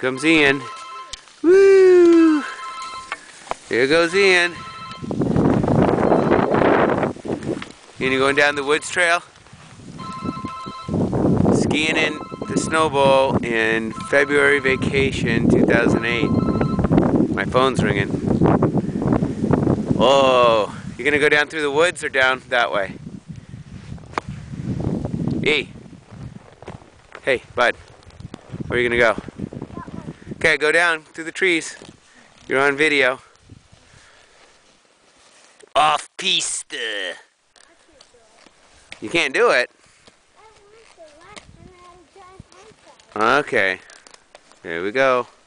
comes Ian. Woo! Here goes Ian. Ian, you going down the woods trail? Skiing in the Snowbowl in February vacation 2008. My phone's ringing. Whoa! You gonna go down through the woods or down that way? E. Hey, bud. Where are you gonna go? Okay, go down through the trees. You're on video. Off piste. You can't do it. Okay. Here we go.